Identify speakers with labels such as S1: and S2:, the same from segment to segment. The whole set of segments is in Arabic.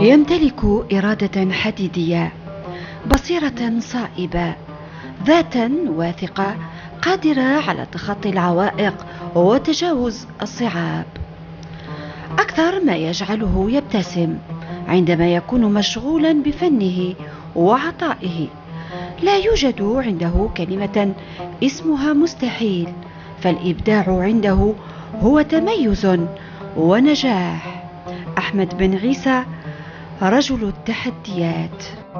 S1: يمتلك إرادة حديدية، بصيرة صائبة، ذاتا واثقة قادرة على تخطي العوائق وتجاوز الصعاب. أكثر ما يجعله يبتسم عندما يكون مشغولا بفنه وعطائه. لا يوجد عنده كلمة اسمها مستحيل، فالإبداع عنده هو تميز ونجاح. أحمد بن عيسى، رجل التحديات.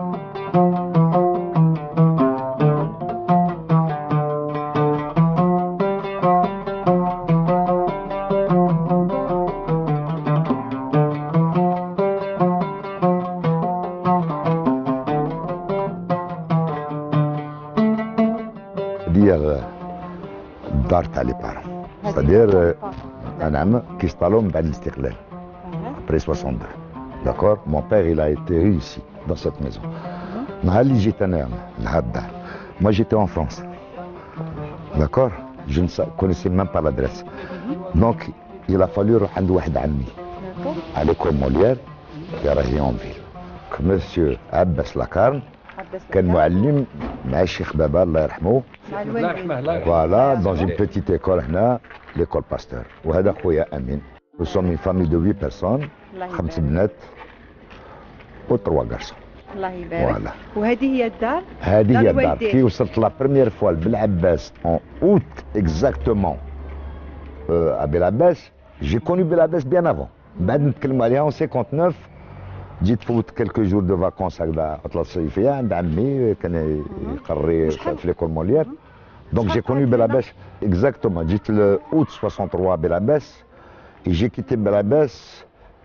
S2: ديال الدار تاع لي بارون، c'est-à-dire نعم كيشطالو من بعد الاستقلال après 62. D'accord, mon père il a été ici dans cette maison. نهار اللي جيت انا لهاد الدار، moi j'étais en France. D'accord, je ne connaissais même pas l'adresse. Donc il a fallu نروح عند واحد عمي à l'école Molière qui راهي en ville. Monsieur عباس لاكارن كان معلم مع الشيخ بابا الله يرحمه.
S3: الله يرحمه.
S2: فوالا دون اون بيتيت ايكول هنا ليكول باستور. وهذا خويا امين. نو سوم اون فامي دو 8 بيرسون، 5 بنات و 3 غارسون.
S1: الله يبارك.
S2: فوالا.
S1: وهذه هي الدار؟
S2: هذه هي الدار. كي وصلت لا بروميير فوا لبلعباس اون اوت اكزاكتومون ا بلعباس، جي كوني بلعباس بيان افون. بعد نتكلموا عليها اون 59. جيت فوت كلكو جور دو فاكونس هكذا عطله صيفيه عند عمي كان يقري في ليكول موليير. دونك جي كوني بلعباس اكزاكتومون. جيت اوت 63 بلعباس، جي كيتي بلعباس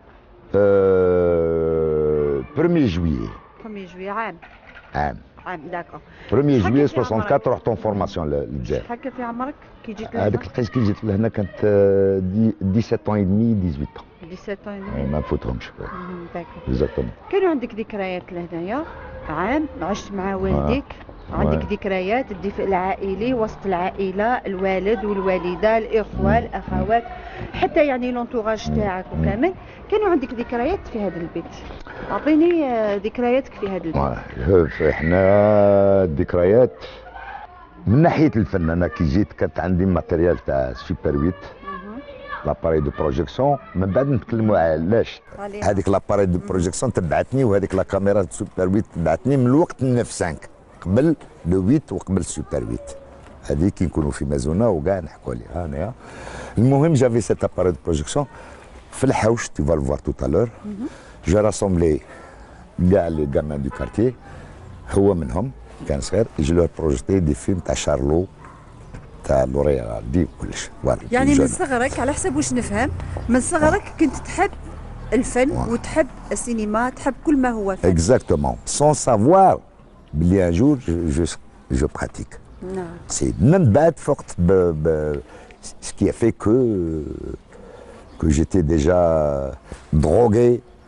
S2: 1 جويي.
S1: 1 جويي عام داكور.
S2: 1 جويي 64 رحت اون فورماسيون للجزائر.
S1: شحال كان في عمرك كي جيت لهنا؟
S2: هذاك القيس كي جيت لهنا كانت 17 ans et demi 18 ans.
S1: 17 ans et demi.
S2: ما نفوتهمش.
S1: داكور.
S2: اكزاكتومون.
S1: كانوا عندك ذكريات لهنايا؟ عام عشت مع والديك، عندك ذكريات الدفء العائلي وسط العائله، الوالد والوالده، الاخوه، الاخوات، حتى يعني لونتوراج تاعك وكامل. كانوا عندك ذكريات في هذا البيت؟ اعطيني ذكرياتك في هذا البيت.
S2: احنا الذكريات من ناحيه الفن، انا كي جيت كانت عندي ماتيريال تاع سوبر 8 لاباري دو بروجيكسيون. من بعد نتكلموا علاش هذيك لاباري دو بروجيكسيون تبعتني، وهذيك لا كاميرا سوبر 8 تبعتني من الوقت 95 قبل لو 8 وقبل سوبر 8. هذه كي نكونوا في مازونا وكاع نحكوا عليها انايا. المهم جافي سيت اباري دو بروجيكسيون في الحوش، tu vas le voir tout à l'heure. J'ai rassemblé كاع لي غامان دو كارتيي، هو منهم كان صغير. جو لور بروجيتي دي فيلم تاع شارلو تاع لوريال دي كلش. فوالا
S1: يعني من صغرك، على حسب واش نفهم، من صغرك كنت تحب الفن وتحب السينما، تحب كل ما هو فن.
S2: اكزاكتومون سون سافوار بلي ان جور جو براتيك.
S1: نعم.
S2: سي من بعد فقت سكي ا في que j'étais déjà drogué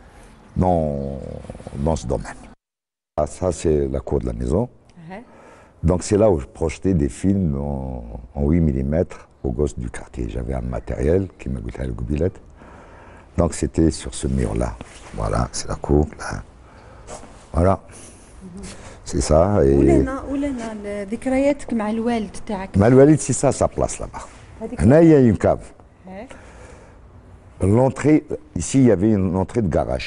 S2: dans ce domaine. Ça, c'est la cour de la maison. Donc, c'est là où je projetais des films en 8 mm aux gosses du quartier. J'avais un matériel qui m'a goûté à la goubillette. Donc, c'était sur ce mur-là. Voilà, c'est la cour. Là. Voilà. C'est ça.
S1: ولنا ذكرياتك مع الوالد تاعك.
S2: مع الوالد سي ça sa place là-bas. هنا il y a une cave. L'entrée, ici, il y avait une entrée de garage.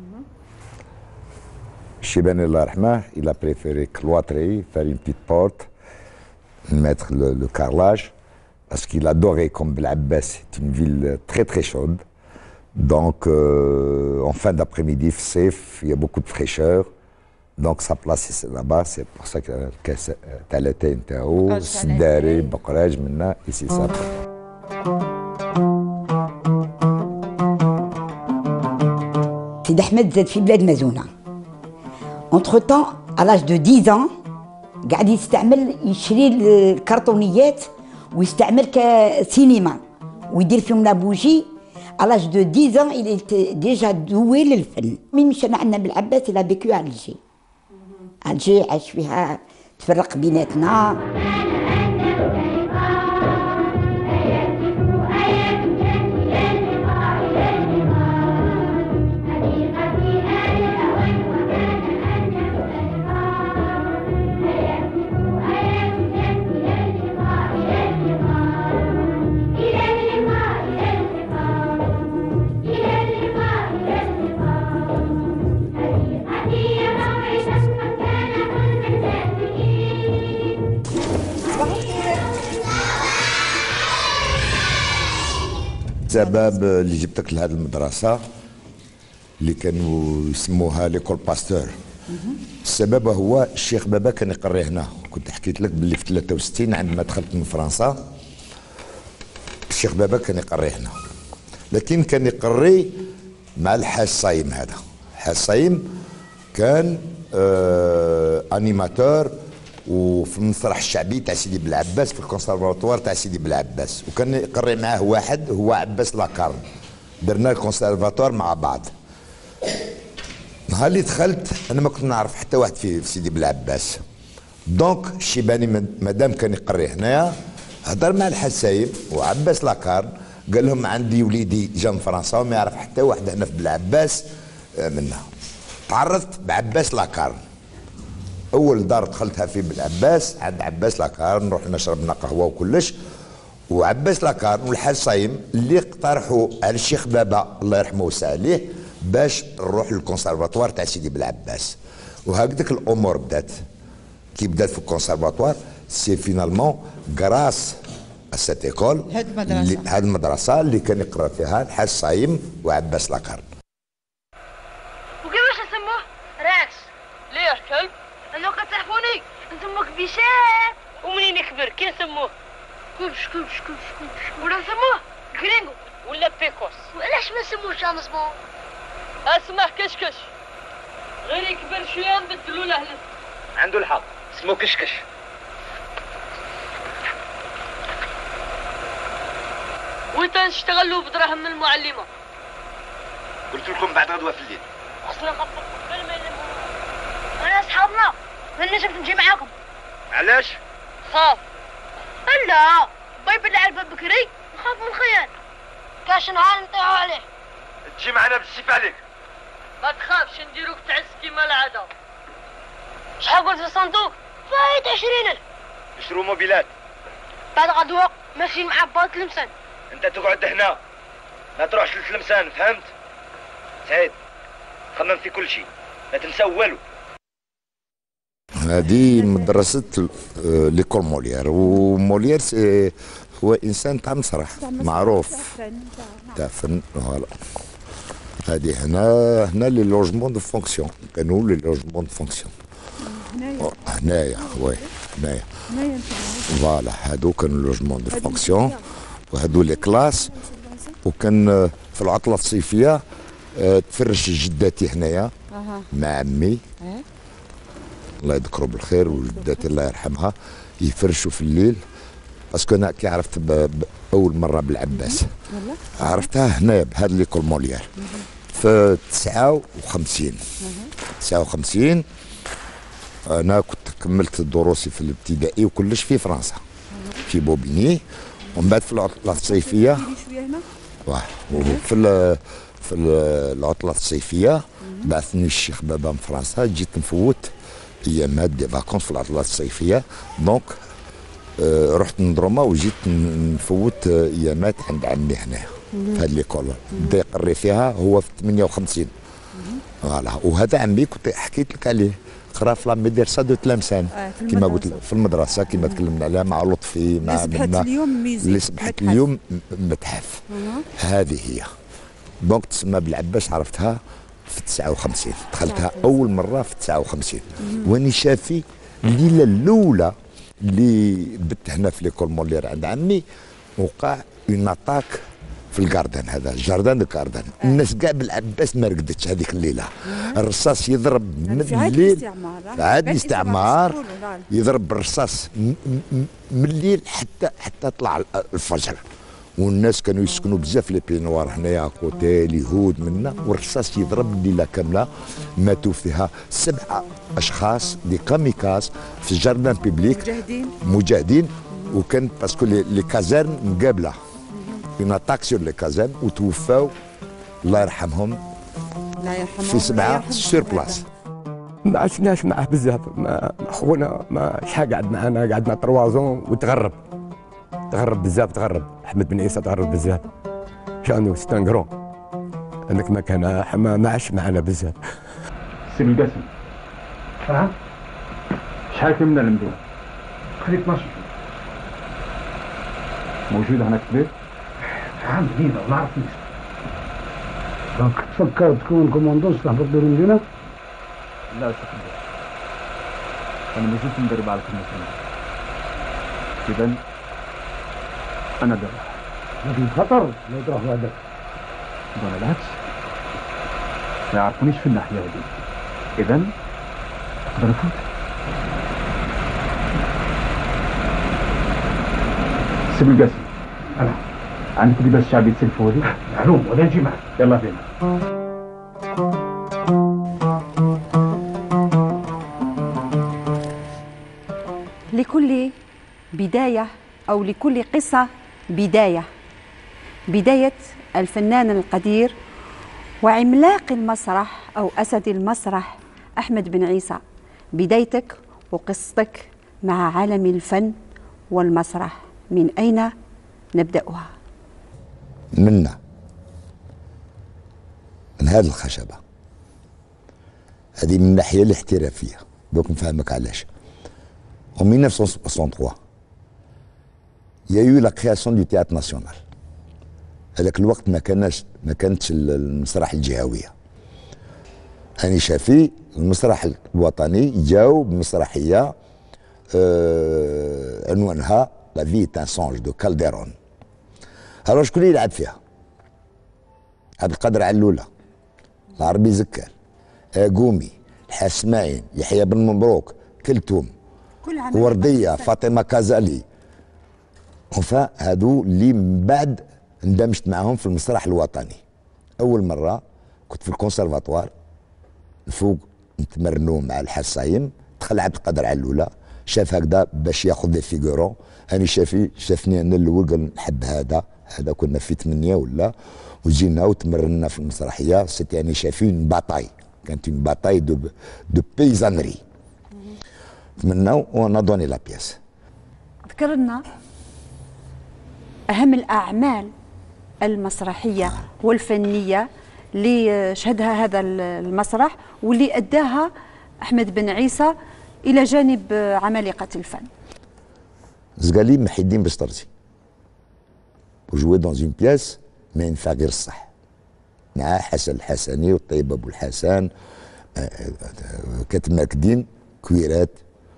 S2: Chibane Allah Rahmah, il a préféré cloîtrer, faire une petite porte, mettre le carrelage, parce qu'il adorait, comme Bel'Abbas, c'est une ville très très chaude. Donc, en fin d'après-midi, il y a beaucoup de fraîcheur. Donc, sa place, c'est là-bas, c'est pour ça que Talaté Intero, Sidari, Bakraj, maintenant, et c'est ça.
S4: سيد أحمد زاد في بلاد مازونة. انتر طون على دو 10 ans قاعد يشري الكرتونيات ويستعمل كسينما ويدير فيهم لابوجي. على دو 10 ans il était déjà doué للفن. من مشينا عندنا بالعباس il a vécu à Alger. Alger عاش فيها، تفرق بيناتنا.
S2: السبب اللي جبتك لهذه المدرسة اللي كانوا يسموها ليكول باستور، السبب هو الشيخ بابا كان يقري هنا. كنت حكيت لك باللي في 63 عندما دخلت من فرنسا الشيخ بابا كان يقري هنا، لكن كان يقري مع الحاج صايم. هذا الحاج صايم كان انيماتور وفي المسرح الشعبي تاع سيدي بلعباس في الكونسرفاتوار تاع سيدي بلعباس، وكان يقري معاه واحد هو عباس لاكارن. درنا الكونسرفاتوار مع بعض. نهار اللي دخلت انا ما كنت نعرف حتى واحد في سيدي بلعباس، دونك الشيباني مادام كان يقري هنايا هضر مع الحاج سايب وعباس لاكارن، قال لهم عندي وليدي جا من فرنسا وما يعرف حتى واحد هنا في بلعباس منها. تعرفت بعباس لاكارن، اول دار دخلتها في بلعباس عند عباس لاكارن، نروح نشرب لنا قهوه وكلش. وعباس لاكارن والحاج صايم اللي اقترحوا على الشيخ بابا الله يرحمه ويوسع عليه باش نروح للكونسرفاتوار تاع سيدي بلعباس. وهكذاك الامور بدات. كي بدات في الكونسرفاتوار سي فينالمون غراس سيت ايكول، هاد المدرسه اللي كان يقرا فيها الحاج صايم وعباس لاكارن.
S3: وكيفاش نسموه؟ راكس. ليه كلب؟ انو كتعرفوني نسموك بشار. ومنين يكبر كي نسموه؟ كبش كبش كبش كبش. ولا نسموه كرينغو ولا بيكوس. وعلاش ما نسموش جامسبون؟ اسمه كشكش، غير يكبر شويه نبدلوا له لسم.
S5: عنده الحق، اسمه كشكش.
S3: وانت نشتغلوا بدراهم من المعلمه.
S5: قلت لكم بعد غدوه في الليل.
S3: خصنا نخفض قبل ما يلموا. انا اصحابنا ما نجمش نجي معاكم.
S5: علاش؟
S3: خاف. لا باي بالله على الباب بكري نخاف من الخيال. كاش نهار نطيحوا عليه.
S5: تجي معنا بالسيف عليك.
S3: ما تخافش نديروك تعس كيما العاده. شحال قلت الصندوق؟ فايت 20,000.
S5: نشرو موبيلات.
S3: بعد غدوه ماشيين مع باط المسان.
S5: انت تقعد هنا ما تروحش للتلمسان، فهمت؟ سعيد خمم في كل شيء، لا تنسى والو.
S2: هذه مدرسة ليكول موليير، وموليير هو إنسان تاع مسرح معروف تاع فن. فوالا هذه هنا لي لوجمون دو فونكسيون، كانوا لي لوجمون دو فونكسيون هنايا. وي هنايا فوالا هادو كانوا لوجمون دو فونكسيون، وهادو لي كلاس. وكان في العطلة الصيفية تفرش جداتي هنايا مع عمي الله يذكره بالخير وجداتي الله يرحمها، يفرشوا في الليل. باسكو انا كي عرفت اول مره بالعباس عرفتها هنا بهذا ليكول موليير في 59 انا كنت كملت دروسي في الابتدائي وكلش في فرنسا في بوبيني. ومن بعد في العطله الصيفيه وفي العطله الصيفيه بعثني الشيخ بابا من فرنسا، جيت نفوت ايامات دي فاكونس في العطلات الصيفيه. دونك رحت ندروما وجيت نفوت ايامات عند عمي هنا في هذه ليكول. بدا يقري فيها هو في 58. فوالا وهذا عمي كنت حكيت لك عليه، قرا في لا مدرسه دو تلمسان كما قلت في المدرسه كما تكلمنا عليها مع لطفي مع منا اللي صبحت اليوم متحف. هذه هي دونك تسمى بالعباس. عرفتها في 59 دخلتها اول مره في 59 واني شافي الليله الاولى اللي بت هنا في ليكول موليير عند عمي وقع اون اتاك في الجاردن، هذا جاردن دو كاردن. الناس كاع بالعباس ما رقدتش هذيك الليله. الرصاص يضرب من الليل، عاد الاستعمار يضرب بالرصاص من الليل حتى طلع الفجر. والناس كانوا يسكنوا بزاف لي بينوار هنايا كوتي اليهود منا، والرصاص يضرب الليله كامله. ماتوا فيها 7 اشخاص دي كاميكاز في الجاردن بيبليك مجاهدين. وكان باسكو لي كازارن مقابله اون اتاك سور لي كازارن وتوفاو الله يرحمهم في 7 سور بلاص.
S6: ما عشناش معاه بزاف، خونا ما شحال قعد معنا، قعدنا 3 زون وتغرب بزاف. تغرب احمد بن عيسى تغرب بزاف، كانوا ستانغرون هذاك ما كان ما عاش معنا بزاف.
S7: سي القاسم شحال كملنا المدينه؟ خلي 12 موجود هنا كبير شحال جديده ولا عرفتنيش.
S8: دونك تفكر تكون كوموندون تهبط دير المدينه؟
S7: لا شكرا، انا ما زلت مدرب على كلمه. اذا انا درب،
S8: لكن خطر لا تروح وحدك.
S7: ولا بالعكس، ما يعرفونيش في الناحيه هذه، اذا اقدر افوت. سيب القاسم،
S8: انا
S7: عندك لباس شعبي تسلفوا هذه؟
S8: معلوم، ولا نجي معك.
S7: يلا بينا.
S1: لكل بداية أو لكل قصة بداية. بداية الفنان القدير وعملاق المسرح أو أسد المسرح أحمد بن عيسى. بدايتك وقصتك مع عالم الفن والمسرح، من أين نبدأها؟
S2: من هذه الخشبة هذه من الناحية الاحترافية. دوك نفهمك علاش. En 1963 il y a eu la création du théâtre national. هذاك الوقت ما كانتش المسرح الجهوية. هاني شافي المسرح الوطني جاو بمسرحية عنوانها لا في تان سونج دو كالديرون. هذا شكون اللي يلعب فيها؟ عبد القادر علولة، العربي زكال، قومي، الحسماين، يحيى بن مبروك، كلثوم، وردية، فاطمة كازالي. هادو اللي من بعد اندمجت معهم في المسرح الوطني. أول مرة كنت في الكونسرفاتوار الفوق نتمرنوا مع الحسايم. دخل عبد القادر علولة شاف هكذا باش ياخذ لي فيغورون. هاني شافني انا الاول قال نحب هذا كنا في 8 ولا، وجينا وتمرنا في المسرحيه. سيتي هاني شافي اون باتاي، كانت اون باتاي دو بيزانري. تمناو وانا دوني لا بياس.
S1: ذكر لنا أهم الأعمال المسرحية والفنية اللي شهدها هذا المسرح واللي أداها أحمد بن عيسى إلى جانب عمالقة الفن.
S2: زقالي محي الدين بسترزي وجوي دون اون بياس ما ينفع غير الصح، مع حسن الحسني والطيب أبو الحسن، كاتب ماك الدين، كويرات،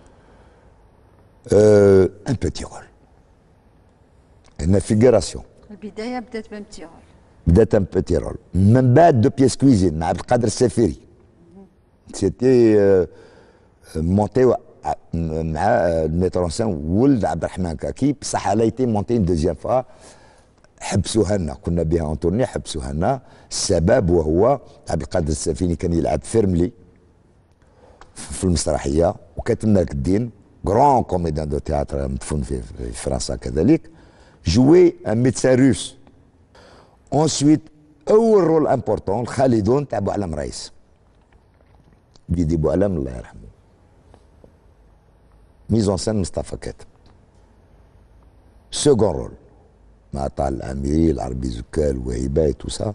S2: ان بوتي رول. هنا فيغوراسيون.
S1: البداية بدات بامتي رول.
S2: بدات ان بوتي رول. من بعد دو بياس كويزين مع عبد القادر السفيري. سيتي مونتي مع الميترونسان ولد عبد الرحمن كاكي، بصح على ايتي مونتي اون دوزيام فوا. حبسوها لنا، كنا بها اون تورني، حبسوها لنا. السبب وهو عبد القادر السفيني كان يلعب فيرملي في المسرحيه، وكاتب مالك الدين غران كوميديان دو تياتر مدفون في فرنسا كذلك، جوي ان ميدسان روس. انسويت اول رول امبورتون الخالدون تاع بوعلم رئيس، ديدي بوعلم الله يرحمه. ميزون سان مصطفى كاتب. سكون رول مع طه الاميري، العربي زكال، وهيبه تو سا،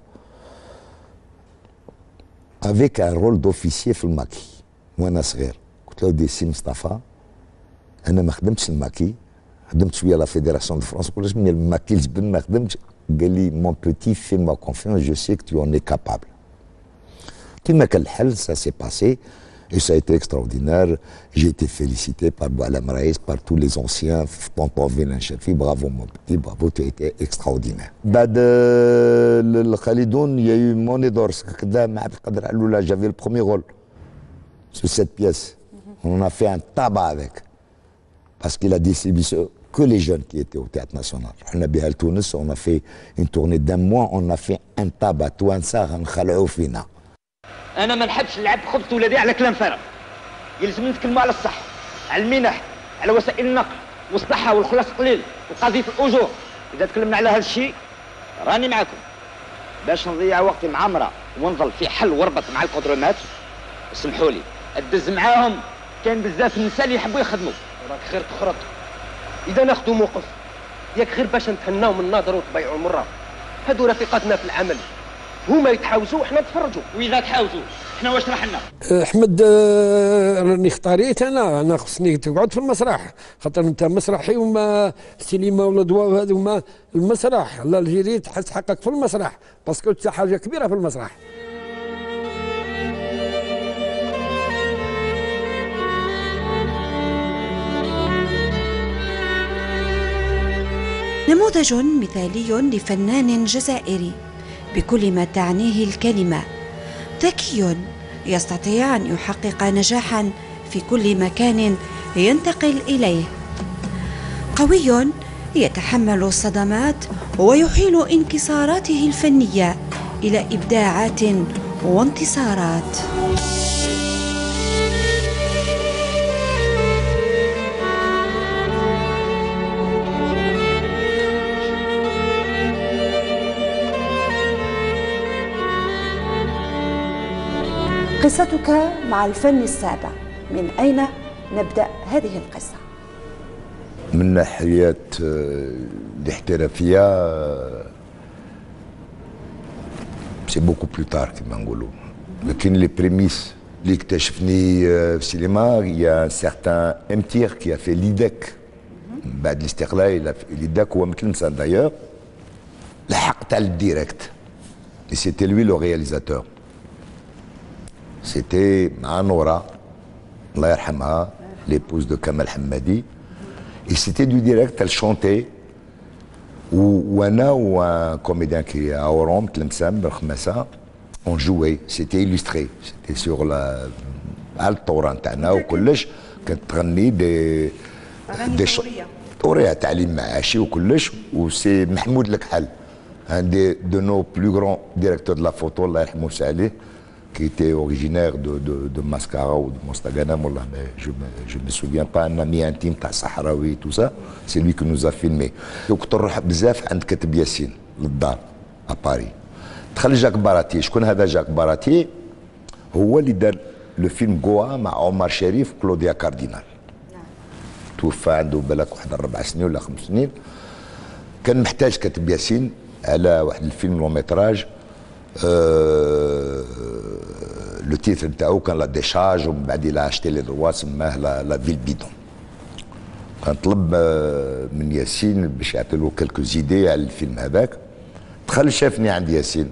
S2: افيك ان رول دوفيسيي في الماكي. وانا صغير قلت له دي سي مصطفى انا ما خدمتش الماكي، خدمت شويه لا فيدراسيون دو فرنسا، قلت له من الماكي الجبن ما خدمتش. قال لي مون بوتي في ما كونفيونس، جو سي كو تو اون اي كابابل. كيما كان الحل سا سي باسي et ça a été extraordinaire. J'ai été félicité par Boualem Raïs, par tous les anciens, tonton Vilain Chafi, bravo mon petit, bravo, tu as été extraordinaire. بعد الخالدون il y a eu Monnaie d'or, كذا مع عبد القادر علولة, j'avais le premier rôle sur cette pièce. On a fait un tabac avec, parce qu'il a distribué que les jeunes qui étaient au Théâtre National. On a bien à Tunis, on a fait une tournée d'un mois, on a fait un tabac, توانسة غنخلعوا فينا.
S5: انا ما نحبش نلعب بخبط ولادي على كلام فارغ. يلزم نتكلموا على الصح، على المنح، على وسائل النقل والصحه والخلاص قليل وقضيه الاجور. اذا تكلمنا على هذا الشيء راني معكم. باش نضيع وقتي مع امراه ونظل في حل وربط مع الكودرومات، اسمحوا لي ادز معاهم. كاين بزاف النساء اللي يحبوا يخدموا.
S9: راك خير تخرط. اذا ناخذوا موقف ياك غير باش نتهناو من ناظر وتبيعوا المره. هادو رفيقاتنا في العمل، هما يتحاوزوا وحنا نتفرجوا.
S5: واذا تحاوزوا حنا واش راح لنا؟
S10: احمد راني اختاريت انا خصني تقعد في المسرح، خاطر انت مسرحي وما السينما ولا ضواء هذو ما المسرح. لا الجيري تحس حقك في المسرح باسكو انت حاجه كبيره في المسرح.
S11: نموذج مثالي لفنان جزائري بكل ما تعنيه الكلمة، ذكي يستطيع أن يحقق نجاحا في كل مكان ينتقل إليه، قوي يتحمل الصدمات ويحيل انكساراته الفنية إلى إبداعات وانتصارات.
S12: قصتك مع الفن السابع، من أين نبدأ هذه القصة؟
S2: من ناحية الاحترافية سي بوكو بلو تار كما نقولوا، لكن لي بريميس اللي اكتشفني في السينما يا سيغتان امتير كي في ليداك بعد الاستقلال. ليداك هو متلمسان دايوغ، لحقت على الديريكت et c'était lui le réalisateur. C'était مع نورا الله يرحمها l'épouse de Kamal Hammadi, et c'était du direct. Elle chantait وانا وان كوميديان كي اورام تلمسان بالخماسه on jouait, c'était illustré, c'était sur la على الطوره نتاعنا وكلش. كانت تغني دي طوريه تعليم معاشي وكلش. وسي محمود الكحل un de nos plus grands directeurs de la photo الله يرحمه عليه, qui était originaire de Mascara ou de Mostaganem, je me souviens pas, un ami intime تاع صحراوي tout ça, c'est lui qui nous a filmé. وكنت نروح بزاف عند كاتب ياسين للدار اباري. دخل جاك باراتي. شكون هذا جاك باراتي؟ هو اللي دار لو فيلم جوا مع عمر شريف وكلوديا كاردينال. توفى عنده بالك واحد 4 سنين ولا 5 سنين. كان محتاج كاتب ياسين على واحد الفيلم لون ميتراج. لو تيتر نتاعو كان لا ديشارج, ومن بعد الى اشتي لي دروا سماه لا فيل بيدون. كان طلب من ياسين باش يعطيلو كلكو زيدي على الفيلم هذاك. دخل شافني عند ياسين,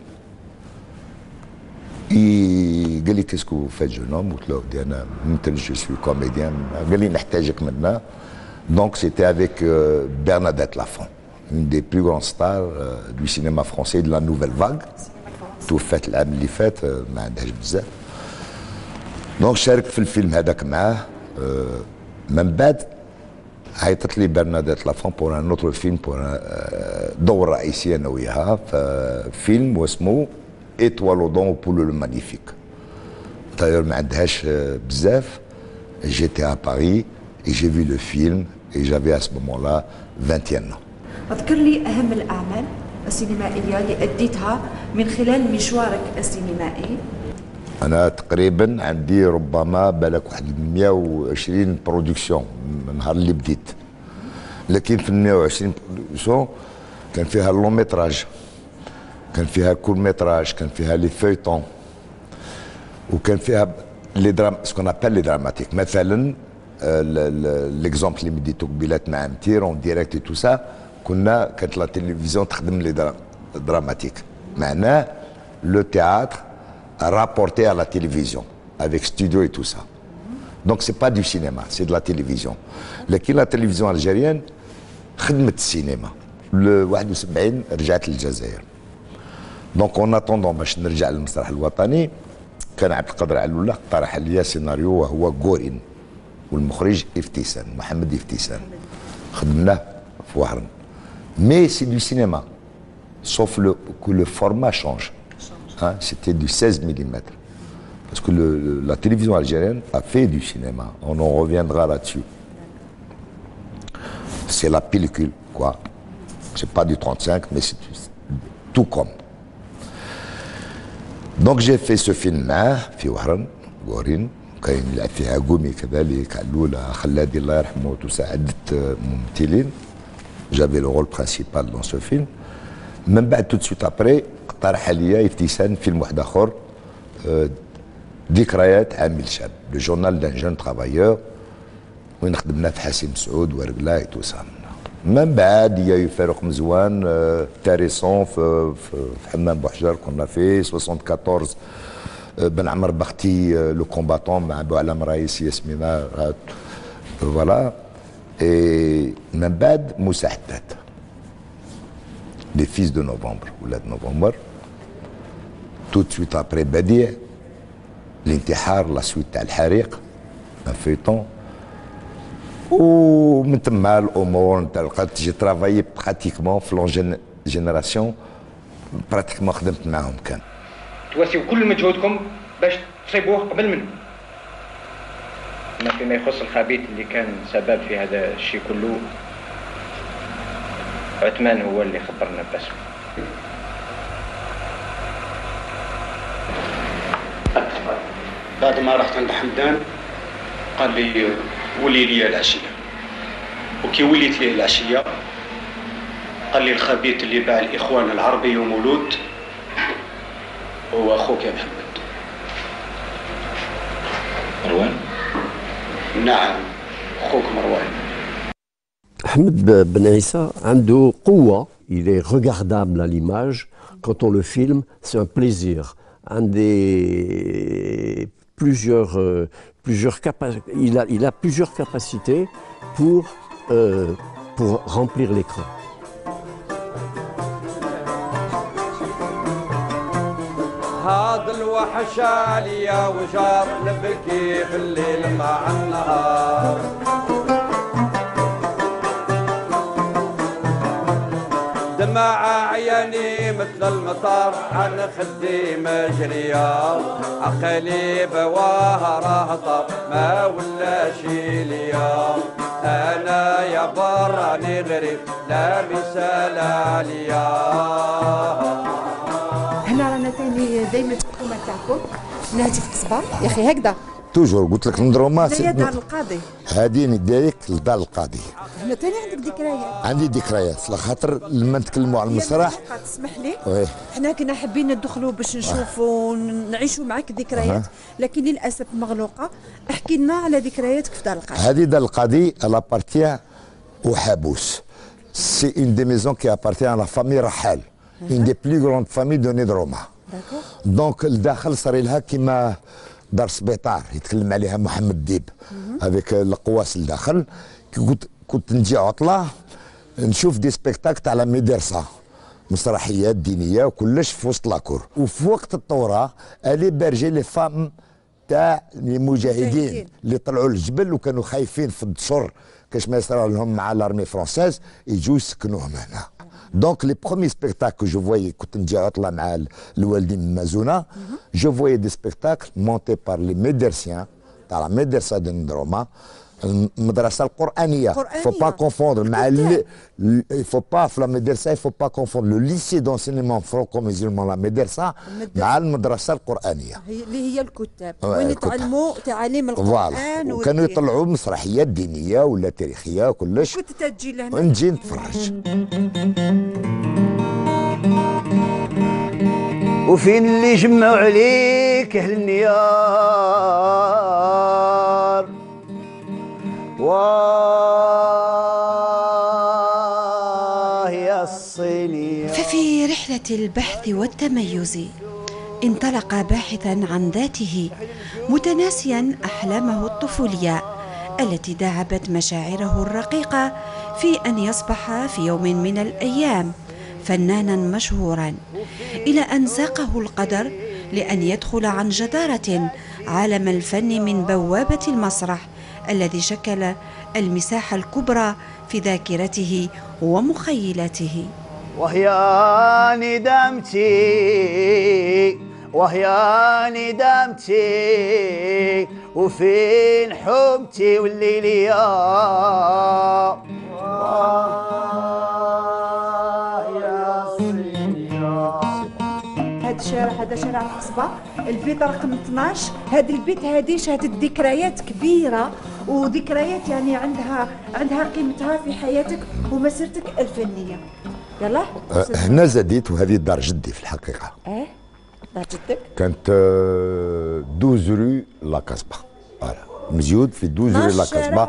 S2: قال لي كيسكو فات جون هوم. قلت له ودي انا ممثل جو سوي كوميديان. قال لي نحتاجك منا. دونك سيتي افيك برناديت لافون, une des plus grandes stars du cinéma français de la nouvelle vague. توفات العام اللي فات, ما عندهاش بزاف. دونك شاركت في الفيلم هذاك معاه. من بعد عيطت لي برناديت لافون بور ان اوتر فيلم, بور دور رئيسي انا وياها في فيلم واسمه ايتوال او دون بولو لو مانيفيك. دايور ما عندهاش بزاف. جيتي ا باري اي جي في لو فيلم اي جافي ا سو مومون لا 21 ans.
S12: اذكر لي اهم الاعمال السينمائيه اللي اديتها من خلال مشوارك السينمائي.
S2: انا تقريبا عندي ربما بالك واحد 120 برودكسيون من نهار اللي بديت. لكن في ال 120 برودكسيون كان فيها اللون ميتراج, كان فيها كور ميتراج, كان فيها لي فيتون, وكان فيها لي درام سكون ابل لي دراماتيك. مثلا ليكزومبل اللي مديتو قبيلات مع امتير اون ديريكت تو سا, كانت لا تلفزيون تخدم لي دراماتيك, معناه لو تhéâtre rapporté à la télévision avec studio et tout ça. Donc c'est pas du cinéma, c'est de la télévision. لكن la télévision algérienne خدمت السينما. ل 71 رجعت للجزائر. دونك اون اتوندون باش نرجع للمسرح الوطني, كان عبد القادر علولة اقترح لي سيناريو وهو غورين, والمخرج افتيسان محمد افتيسان. خدمناه في وهران. Mais c'est du cinéma, sauf que le format change. Hein, c'était du 16 mm. Parce que la télévision algérienne a fait du cinéma. On en reviendra là-dessus. C'est la pellicule, quoi. C'est pas du 35, mais c'est tout comme. Donc j'ai fait ce film-là, في وهران, غورين. كاين يلعب فيها قومي كذلك, علولة, خلادي الله يرحمه, tout ça, عدة ممثلين. J'avais le rôle principal dans ce film. من بعد تو سويت ابري اقترح عليا ابتسام فيلم واحد اخر ذكريات عامل شاب لو جورنال دان جون ترافايور وين خدمنا في حسين مسعود ورقلا تو سا. من بعد يا فاروق مزوان تاريسون في حمام بوحجر كنا في 74 بن عمر بختي لو كومباتون مع بوعلام رايسي ياسمينة فوالا. من بعد مساعدات لي فيس دو نوفمبر ولاد نوفمبر تو سويت ابري بديع الانتحار لا سويت تاع الحريق ان فيتون ومن تما الامور انطلقت. تجي ترافايي براتيكمون في لون جينيراسيون براتيكمون خدمت معاهم كان.
S9: تواسيو كل مجهودكم باش تصيبوه قبل منه. أما فيما يخص الخبيث اللي كان سبب في هذا الشيء كله عثمان هو اللي خبرنا باسمه.
S13: بعد ما رحت عند حمدان قال لي ولي لي العشية، وكي وليت لي العشية قال لي الخبيث اللي باع الإخوان العربي ومولود هو أخوك يا محمد.
S9: مروان؟
S13: نعم أخوك مروان.
S14: Ahmed Ben Issa عنده قوة. Il est regardable à l'image. Quand on le filme, c'est un plaisir. Il a plusieurs capacités pour remplir l'écran.
S15: هذا الوحش عليا وجار نبكي في الليل مع النهار. دمع عيني مثل المطر عن خدي مجرية، عقلي بواه رهطة ما ولا شي ليا. أنا يا براني غريب لا مثال عليا.
S12: هنا رانا ثاني دايما في الحكومه تاعكم نهجي في القصبه يا اخي هكذا
S2: توجور قلت لك ندروما
S12: هي دار القاضي.
S2: هادي نديك لدار القاضي.
S12: هنا ثاني عندك ذكريات؟
S2: عندي ذكريات لخاطر لما نتكلموا على المسرح
S12: تسمح لي احنا كنا حابين ندخلوا باش نشوفوا ونعيشوا معك ذكريات لكن للاسف مغلوقه. احكي لنا على ذكرياتك في دار القاضي.
S2: هذه دار القاضي الابارتيان وحابوس. سي اون دي ميزون كي ابارتيان لا فامي رحال. une des plus grandes familles de Nidroma. دونك الداخل صار لها كيما دار سبيطار يتكلم عليها محمد ديب هذيك القواس الداخل. كنت نجي عطله نشوف دي سبيكتاك تاع لا ميدرسه مسرحيات دينيه وكلش في وسط لاكور. وفي وقت الثوره الي بارجي لي فام تاع المجاهدين اللي طلعوا للجبل وكانوا خايفين في الدشر كاش ما يصرى لهم مع لارمي فرونسيز يجوا يسكنوهم هنا. Donc les premiers spectacles que je voyais كنت نجي عطلة مع الوالدين من مازونة je voyais des spectacles montés par les médersiens تاع la médersa de Ndroma المدرسة القرآنية. Il faut pas confondre مع il faut pas في la médersa il faut pas confondre le lycée d'enseignement franco-musulman la médersa مع المدرسة القرآنية
S12: اللي هي الكتاب وين يتعلموا تعاليم القرآن
S2: وكانوا يطلعوا مسرحيات دينية ولا تاريخية وكلش.
S12: كنت تجي لهنا
S2: ونجي نتفرج.
S16: وفين اللي جمعوا عليك اهل النيار وهي الصينية.
S11: ففي رحلة البحث والتميز انطلق باحثا عن ذاته متناسيا أحلامه الطفولية التي داعبت مشاعره الرقيقة في أن يصبح في يوم من الأيام فنانا مشهورا، إلى أن ساقه القدر لأن يدخل عن جدارة عالم الفن من بوابة المسرح الذي شكل المساحة الكبرى في ذاكرته ومخيلته.
S16: وهي ندمتي وفين حبتي والليلية.
S12: هذا شارع القصبة البيت رقم 12. هذا البيت هذه شهدت ذكريات كبيرة وذكريات يعني عندها قيمتها في حياتك ومسيرتك الفنية.
S1: يلا
S2: هنا زاديت، وهذه دار جدي في الحقيقه.
S1: دار جدك
S2: كانت 12 رو لا كاسبا، فوالا مزيود في 12 رو لا كاسبا.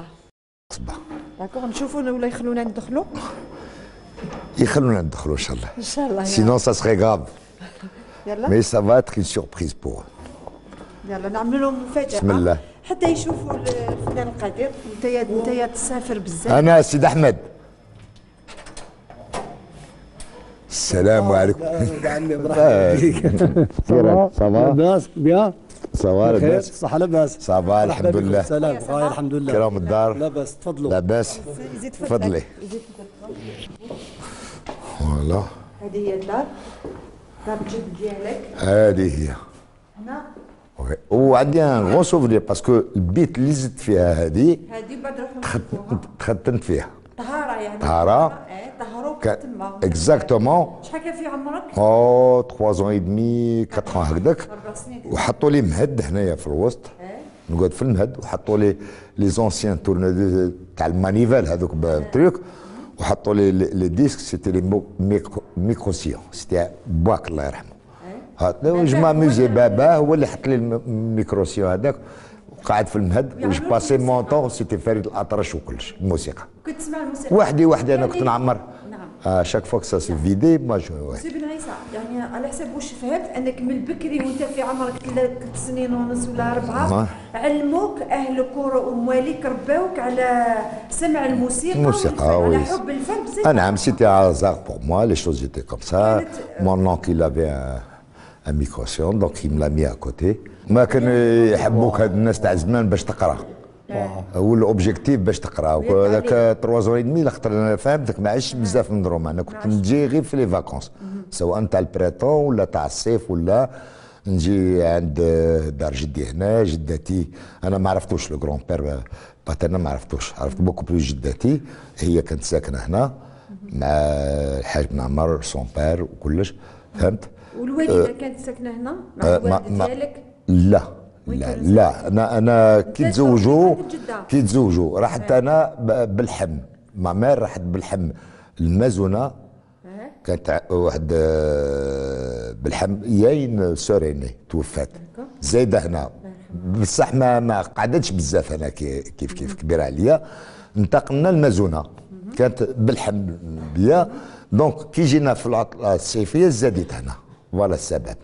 S1: داكوغ نشوفوا ولا يخلونا ندخلوا.
S2: يخلونا ندخلوا ان شاء الله.
S1: ان شاء الله.
S2: سينون سا سري غاف.
S1: يلا.
S2: مي سا فا اتر سوربريز بور.
S1: يلا نعملوا لهم مفاجأة.
S2: بسم الله.
S1: حتى يشوفوا الفنان القدير. نتايا تسافر بزاف.
S2: انا سيد احمد. السلام عليكم. صافا
S8: لاباس بيان
S2: صافا لاباس
S8: صحة لاباس
S2: صافا الحمد لله.
S8: سلام غاية الحمد لله.
S2: كرام الدار
S8: لاباس تفضلوا.
S2: لاباس تفضلي. فوالا
S1: هذه هي الدار، دار الجد ديالك.
S2: هذه هي.
S1: هنا.
S2: وعندي ان غون سوفونير باسكو البيت اللي زدت فيها هذه
S1: بعد نروحوا
S2: تختنت فيها.
S1: طهارة يعني.
S2: طهارة.
S1: طهروك تما.
S2: اكزاكتومون.
S1: شحال كان في عمرك؟
S2: 3 ans et demi 4 ans هكذاك. وحطوا لي مهد هنايا في الوسط. نقعد في المهد وحطوا لي لي زونسيان تورن تاع المانيفال هذوك بالتريك، وحطوا لي لي ديسك سيتي لي ميكروسيون سيتي باك الله يرحمه. جو ماموزي بابا هو اللي حط لي الميكروسيون هذاك، وقعد في المهد وج باسي مون طون سيتي فريد الأطرش وكلش الموسيقى.
S1: كنت تسمع الموسيقى؟
S2: وحدي انا كنت نعمر. شاك فوا سا سي فيدي ما جو.
S1: سي بن عيسى يعني على حسب واش فهمت انك من بكري وانت في عمرك 3 سنين ونص ولا 4 علموك اهل كورة ومواليك رباوك على سمع الموسيقى
S2: على
S1: حب الفن بزاف.
S2: نعم سيتي هازار بور موا لي شوز ايتي كوم سا. مون اونكل il avait un microsion donc il me l'a mis à côté. ما كان يحبوك هاد الناس تاع زمان باش تقرا. هو الاوبجيكتيف باش تقرا، وهذاك 3 ans et demi لخاطر انا فهمتك ما عشتش بزاف من روما، انا كنت نجي غير في لي فاكونس سواء تاع البريطون ولا تاع الصيف، ولا نجي عند دار جدي هنا. جدتي انا ما عرفتوش لو كرون بير باترنا ما عرفتوش، عرفت بوكو بلو جدتي هي كانت ساكنه هنا مع الحاج بن عمر سون بير وكلش فهمت.
S1: والوالده كانت ساكنه هنا مع الوالده ديالك؟
S2: لا انا كي تزوجوا رحت انا بالحم، مامير راحت بالحم المازونه. كانت واحد بالحم ياين سوريني توفات زايده هنا، بصح ما قعدتش بزاف هنا كيف كبيره عليا. انتقلنا المازونه كانت بالحم بيا، دونك كي جينا في العطله الصيفيه زادت هنا. فوالا السبب.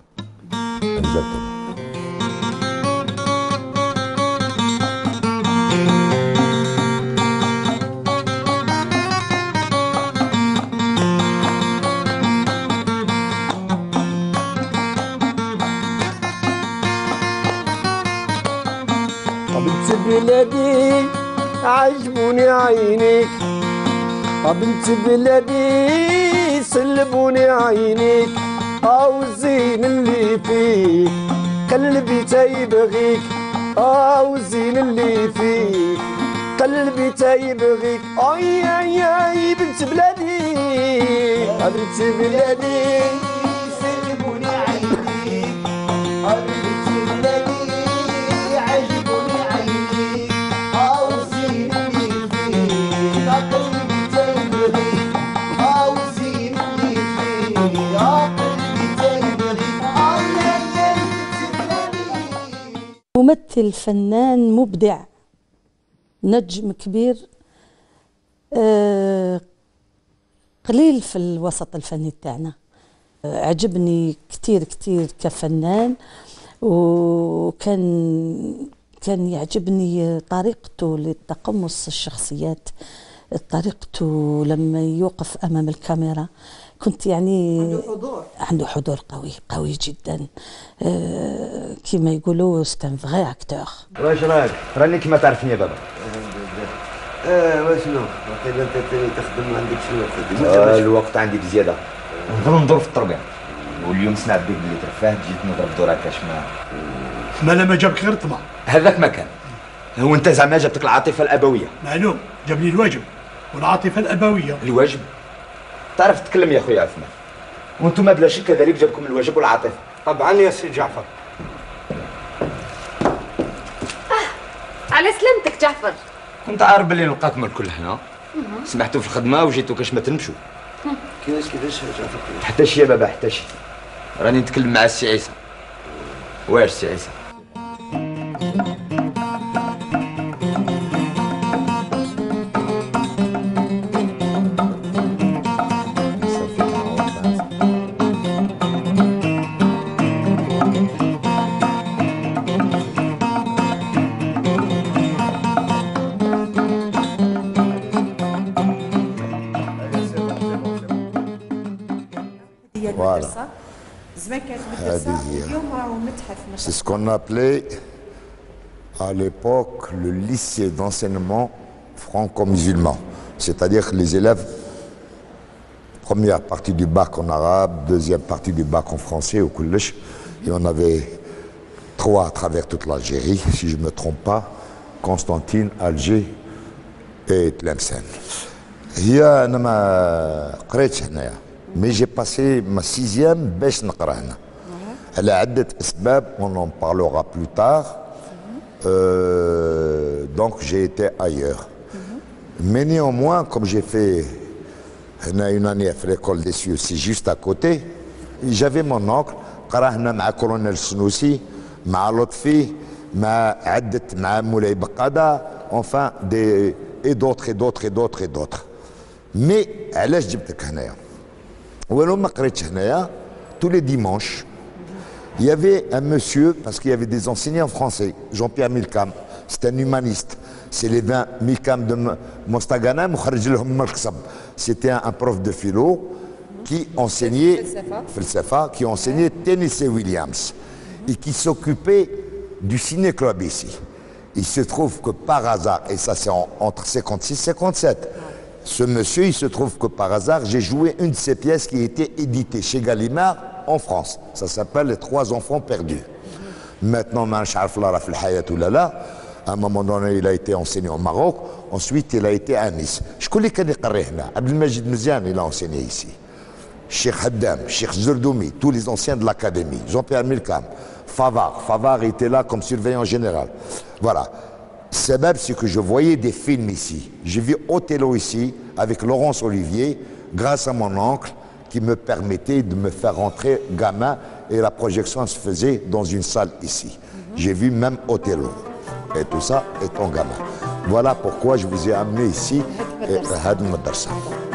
S17: بنت بلادي عجبوني عينيك، بنت بلادي سلبوني عينيك، او الزين اللي فيك قلبي تيبغيك، او الزين اللي فيك قلبي تيبغيك. اي اي اي بنت بلادي بنت بلادي سلبوني عينيك، بنت بلادي عجبوني عينيك، او الزين اللي فيك قلبي تيبغيك، او الزين اللي فيك قلبي تيبغيك.
S18: ممثل فنان مبدع نجم كبير، قليل في الوسط الفني تاعنا. عجبني كتير كفنان، وكان يعجبني طريقته لتقمص الشخصيات، طريقته لما يوقف أمام الكاميرا. كنت يعني عنده حضور قوي جدا، كما يقولوا ستان فغي اكتور.
S5: واش راك؟ راني كيما تعرفني بابا.
S19: واشنو؟ واقيلا انت تخدم عندك شنو؟
S5: الوقت عندي بزياده، نفضل ندور في التربيع. واليوم سمعت بك اللي ترفاه جيت نضرب دورك كاشما.
S8: مالا ما جابك غير الطمع.
S5: هذاك ما كان. هو انت زعما جابتك العاطفه الابويه؟
S8: معلوم، جابني الواجب والعاطفه الابويه.
S5: الواجب؟ تعرف تتكلم يا خويا عثمان، وانتم بلا شك كذلك جابكم الواجب والعاطفه.
S8: طبعا يا سي جعفر.
S3: على سلامتك جعفر.
S5: كنت عارف باللي نلقاكم الكل هنا، سمحتوا في الخدمه وجيتوا كاش ما تنمشوا.
S19: كيفاش جعفر؟
S2: حتى شي يا بابا حتى شي. راني نتكلم مع السي عيسى. واش السي عيسى؟ C'est ce qu'on appelait à l'époque le lycée d'enseignement franco-musulman. C'est-à-dire que les élèves, première partie du bac en arabe, deuxième partie du bac en français au collège, et on avait 3 à travers toute l'Algérie, si je ne me trompe pas, Constantine, Alger et Tlemcen. Mais j'ai passé ma 6e باش نقرا هنا. على عدة أسباب, on en parlera plus tard. Donc j'ai été ailleurs. Mais néanmoins, comme j'ai fait une année à l'école des cieux, c'est juste à côté, j'avais mon oncle, قرا هنا مع كولونيل السنوسي, مع لطفي, مع عدة, مع مولاي بقادة, enfin et d'autres. Mais علاش جبتك هنايا؟ ولو ما قريتش هنايا, tous les dimanches, il y avait un monsieur, parce qu'il y avait des enseignants français, Jean-Pierre Milcam, c'est un humaniste. C'est les 20 Milcam de Mostagana, c'était un prof de philo qui enseignait Felsefa, qui enseignait Tennessee Williams et qui s'occupait du ciné-club ici. Il se trouve que par hasard, et ça c'est entre 56 et 57, ce monsieur, il se trouve que par hasard, j'ai joué une de ses pièces qui était éditée chez Gallimard en France. Ça s'appelle Les 3 enfants perdus. Maintenant, à un moment donné, il a été enseigné au Maroc. Ensuite, il a été à Nice. Je connais qui Abdelmajid Mziane, il a enseigné ici. Cheikh Haddam, Cheikh Zurdoumi, tous les anciens de l'académie. Jean-Pierre Milcam, Favard était là comme surveillant général. Voilà. Sebab, c'est que je voyais des films ici. J'ai vu Othello ici, avec Laurence Olivier, grâce à mon oncle, qui me permettait de me faire rentrer gamin, et la projection se faisait dans une salle ici. J'ai vu même Othello, et tout ça étant gamin. Voilà pourquoi je vous ai amené ici à Had Madrasa.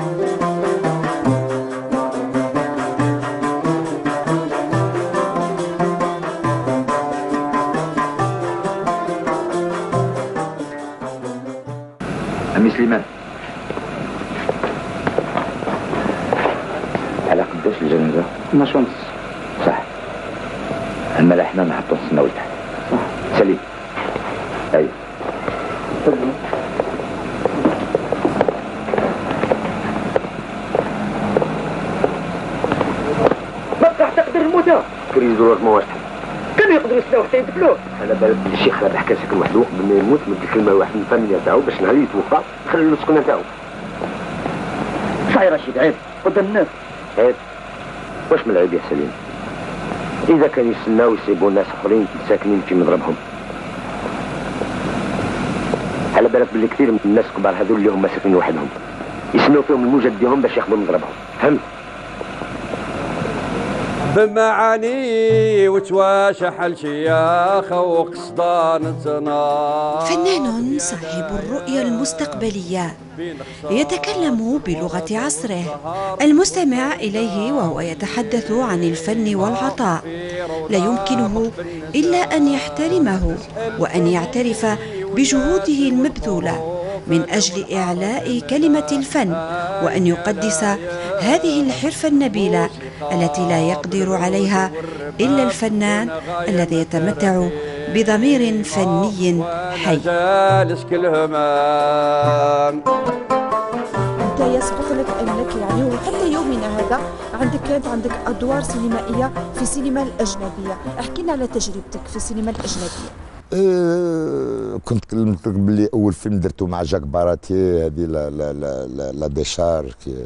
S5: أمي سليمان، على قداش الجنازة؟
S7: 12 ونص.
S5: صح. أما احنا نحطو نستناو لتحت. صح. سليم. أيوه.
S7: تفضل.
S5: ما تعتقد الموتى؟ كريزو ما واش تحت. كانوا يقدروا يستناو حتى يدفلوه. على بالك الشيخ هذا حكى ساكن وحده قبل ما يموت مد الكلمة لواحد من الفاميليا تاعو باش نهار يتوفى يخلي له السكنة تاعو. صحيح رشيد عيب قدام الناس. عيب؟ واش من العيب يا سليم؟ إذا كانوا يستناو يسيبوا ناس آخرين ساكنين في مضربهم. على بالك باللي كثير من الناس الكبار هذول اللي هما ساكنين وحدهم يسناو فيهم الموجد ديالهم باش ياخذوا مضربهم، فهمت؟
S15: بمعاني وتواشح الشياخ وقصدان تنار.
S11: فنان صاحب الرؤية المستقبلية يتكلم بلغة عصره، المستمع إليه وهو يتحدث عن الفن والعطاء لا يمكنه إلا أن يحترمه وأن يعترف بجهوده المبذولة من أجل إعلاء كلمة الفن، وأن يقدس هذه الحرفة النبيلة التي لا يقدر عليها إلا الفنان الذي يتمتع بضمير فني حي.
S12: أنت يسبق لك أنك يعني وحتى يومنا هذا كانت عندك أدوار سينمائية في السينما الأجنبية، احكي لنا على تجربتك في السينما الأجنبية.
S2: كنت كلمتك باللي اول فيلم درته مع جاك باراتي هذه لا ديشار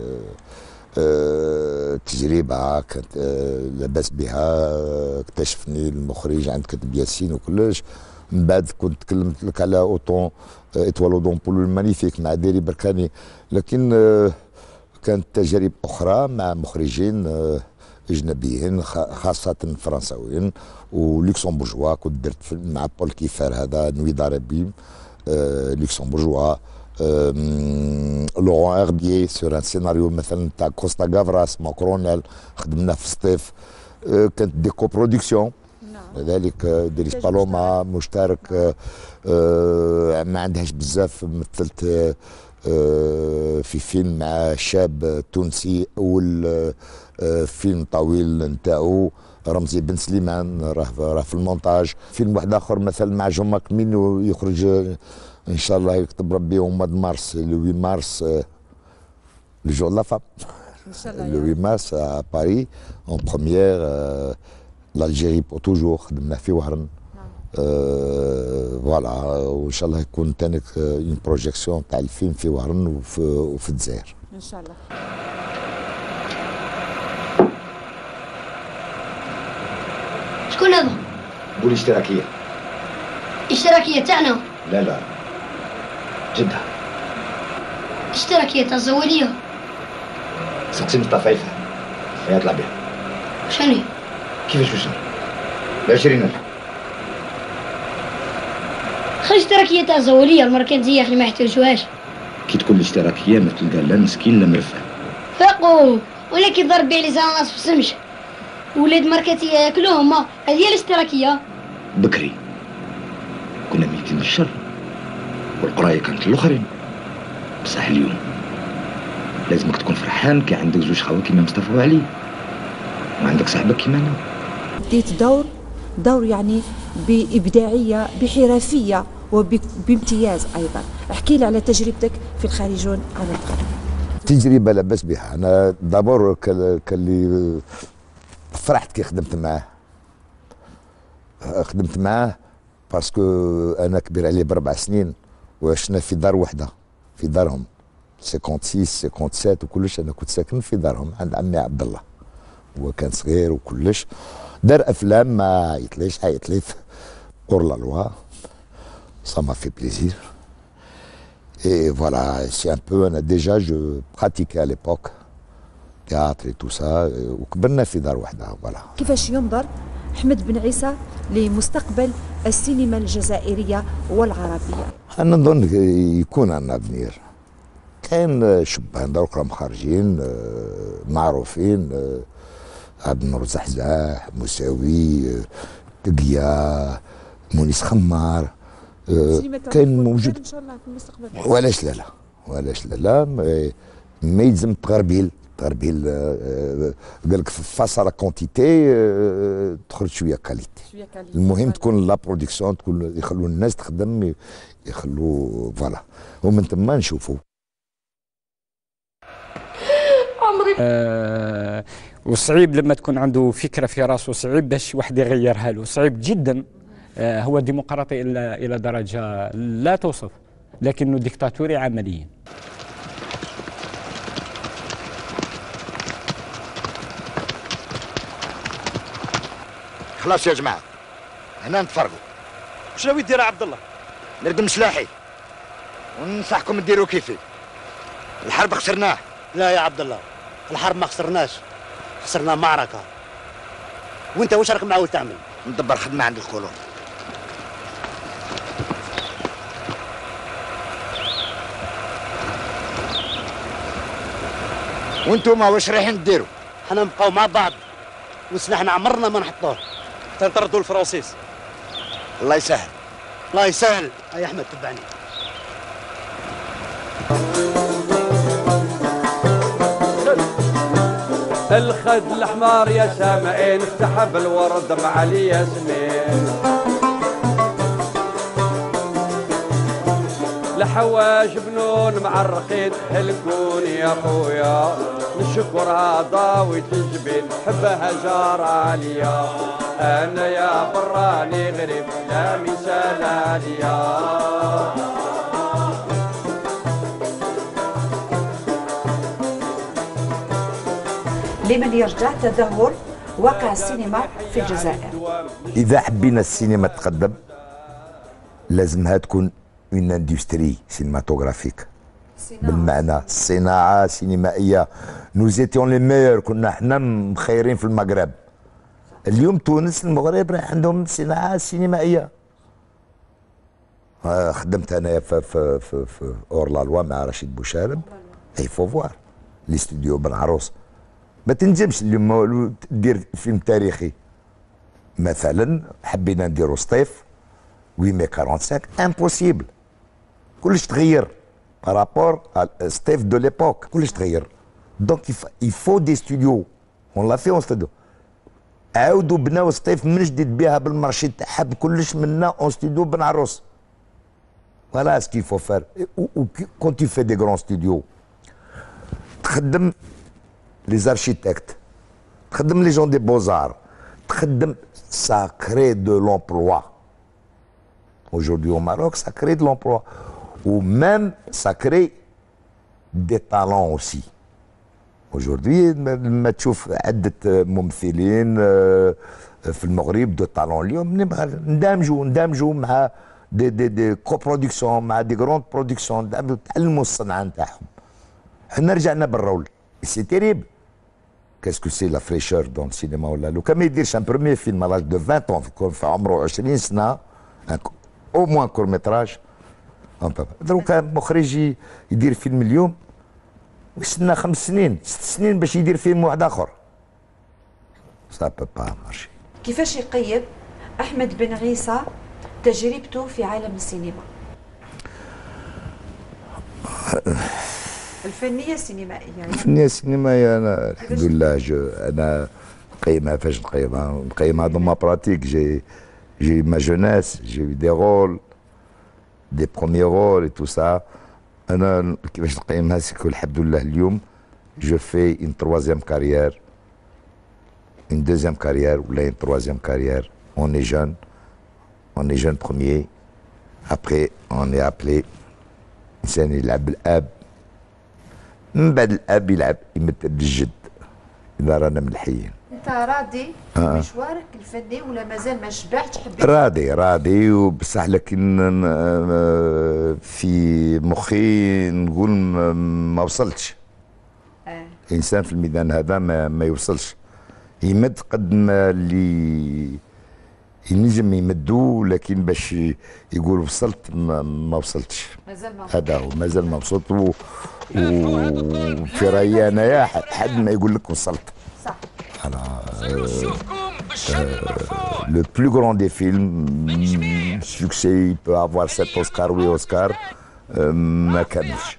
S2: تجربه كانت لاباس بها، اكتشفني المخرج عند كتب ياسين وكلش. من بعد كنت كلمت لك على اوتون اتوالو دون بولو المانيفيك مع ديري بركاني، لكن كانت تجارب أخرى مع مخرجين أجنبيين خاصة فرنساويين ولوكسمبورجوا. كنت درت فيلم مع بول كيفار هذا نوي داربيم لوكسمبورجوا. لورون اغبيي سور ان سيناريو مثلا تاع كوستا غافراس ماكرونال خدمنا في سطيف. كانت دي كو برودكسيون لذلك ديريس بالوما مشترك. ما عندهاش بزاف. مثلت في فيلم مع شاب تونسي اول فيلم طويل نتاعو رمزي بن سليمان راه في المونتاج. فيلم واحد اخر مثلا مع جون ماكمين يخرج ان شاء الله يكتب ربي au mois de mars le 8 mars le jour de la femme. Le 8 mars à Paris en première l'Algérie pour toujours خدمنا في وهران. فوالا وان شاء الله يكون تاني اون بروجيكسيون تاع الفيلم في وهران وفي الجزائر
S12: ان شاء الله.
S3: شكون هذا؟
S2: قول اشتراكيه.
S3: اشتراكية تاعنا؟
S2: لا جدة.
S3: اشتراكية تاع الزوالية.
S2: سقسي مصطفى هي يطلع بها.
S3: شنو؟
S2: كيفاش وصل؟ ب20,000.
S3: خلي اشتراكية تاع الزوالية المركزية اللي ما يحتاجوهاش.
S2: كي تقول الاشتراكية ما تلقى لا مسكين لا مرفه.
S3: فاقو ولكن ضرب بيه لي ناس في السمش. ولاد مركزية ياكلوهم هذه هي الاشتراكية.
S2: بكري كنا ميتين بالشر والقرايه كانت الاخرين. بصح اليوم لازمك تكون فرحان كي عندك زوج خاوة كيما مصطفى وعلي وعندك صاحبك كيما انا.
S12: بديت دور يعني بإبداعية بحرفية وبامتياز أيضا. احكي لي على تجربتك في الخارجون عن الغرب.
S2: تجربة لا بأس بها. أنا دابور كاللي فرحت كي خدمت معاه باسكو أنا كبير عليه ب4 سنين وعشنا في دار وحدة في دارهم 56 57 وكلش. أنا كنت ساكن في دارهم عند عمي عبد الله. هو كان صغير وكلش. دار أفلام ما عيط لي pour la loi. Ça m'a fait plaisir. Et voilà, c'est un peu, je pratiquais à l'époque, théâtre et tout ça, وكبرنا في دار واحدة. voilà.
S12: كيفاش ينظر أحمد بن عيسى لمستقبل السينما الجزائرية والعربية؟
S2: أنا نظن يكون عندنا افنير. كاين شبان دروك راهم خارجين معروفين، عبد النور زحزاح، مساوي، تقيا، مونيس خمار. كاين موجود ان شاء الله في المستقبل. ولاش لا ما يلزم تغربيل قال لك فاس لا كونتيتي تخرج شويه كاليتي. المهم تكون لا برودكسيون تكون يخلوا الناس تخدم يخلوا فوالا ومن ثم نشوفوا.
S20: وصعيب لما تكون عنده فكره في راسه، صعيب باش واحد يغيرها له، صعيب جدا. هو ديمقراطي إلى درجة لا توصف، لكنه ديكتاتوري عمليا.
S2: خلاص يا جماعة هنا نتفرقوا.
S5: واش ناوي دير عبد الله؟
S2: نردم سلاحي وننصحكم ديروا كيفي. الحرب خسرناه.
S21: لا يا عبد الله، الحرب ما خسرناش، خسرنا معركة. وانت واش راك معاود تعمل؟
S2: ندبر خدمة عند الكولون. وانتم واش رايحين ديروا؟
S21: حنا نبقاو مع بعض وسلاحنا عمرنا ما نحطوه.
S5: تنطردوا الفرنسيس.
S2: الله يسهل.
S21: الله يسهل. اي احمد تبعني.
S15: الخد الحمار يا سامعين افتح بالورد مع الياسمين. الحواج بنون معرقين هلكون يا خويا، نشكر هذا وتجبين حبها جار عليا. انا يا براني غريب لا مثال عليا.
S12: لمن يرجع تدهور واقع السينما في الجزائر.
S2: إذا حبينا السينما تقدم لازمها تكون اون اندستري سينماتوغرافيك بالمعنى الصناعه السينمائيه. نوزيتيون لي ميور، كنا حنا مخيرين في المغرب. اليوم تونس المغرب راه عندهم صناعه سينمائيه. خدمت انايا في اور لا لوا مع رشيد بوشارب. اي فو فوار لي ستوديو بن عروس. ما تنجمش اليوم دير فيلم تاريخي. مثلا حبينا نديرو سطيف 845 امبوسيبل. كلش تغير بارابور ستيف دو ليبوك، كلش تغير. دونك يفو دي ستوديو، اون لا في اون ستوديو. عاودوا بناو سطيف من جديد بها بالمارشي تاعها بكلش منا اون ستوديو بن عروس. فوالا سكي فو فار. كون تي في دي غران ستوديو تخدم لي زارشيتكت، تخدم لي جون دي بوزار، تخدم ça crée de l'emploi. Aujourd'hui au Maroc, ça crée de l'emploi. Ou même, ça crée des talents aussi. Aujourd'hui, ما تشوف عدة ممثلين في المغرب دو طالون. اليوم ندمجوا مع دي كوبرودكسيون، مع دي غروند برودكسيون، تعلموا الصنعة نتاعهم. حنا رجعنا بالرول. سي تيريبل. Qu'est-ce que c'est la fraîcheur dans le cinéma ولا لو كان ما يديرش ان بروميير فيلم على دو 20 ans يكون في عمره 20 سنه او موان كور ميتراج. دروك مخرج يدير فيلم اليوم ويستنى 5 سنين 6 سنين باش يدير فيلم واحد اخر. سا با با مارشي.
S12: كيفاش يقيم احمد بن عيسى تجربته في عالم السينما؟ الفنيه السينمائيه يعني. الفنيه
S2: السينمائيه انا الحمد لله انا نقيمها. فاش نقيمها دون ما براتيك. جي ما جونيس، جي دي رول، دي بروميير رول اي تو سا. انا كيفاش نقيمها سكو الحمد لله اليوم جو في اون تروازيام كارير، اون دوزيام كارير ولا اون تروازيام كارير. اون اي جون بروميير. ابري اون اي ابلي انسان يلعب الاب. من بعد الاب يلعب يمثل بالجد اذا رانا ملحيين.
S12: انت راضي بمشوارك الفني ولا مازال ما شبعتش؟ حبيت
S2: راضي وبصح لكن في مخي نقول ما وصلتش. الانسان في الميدان هذا ما يوصلش. يمد قد ما اللي ينجم يمدو، لكن باش يقول وصلت ما وصلتش. هذا هو مازال ما وصلت. وفي رايي انايا حد ما يقول لك وصلت.
S12: صح.
S2: انا le plus grand des films, succès, il peut avoir 7 Oscars, 8 Oscars, ما كملش.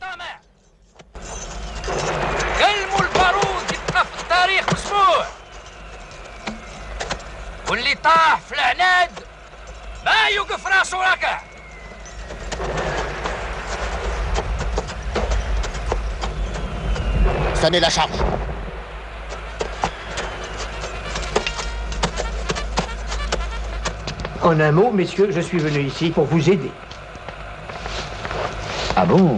S4: كلموا البارود يتنفض التاريخ مسموع، واللي طاح في العناد ما يوقف راسه راكع.
S21: استني لا شعب.
S22: En un mot, messieurs, je suis venu ici pour vous aider.
S23: Ah bon?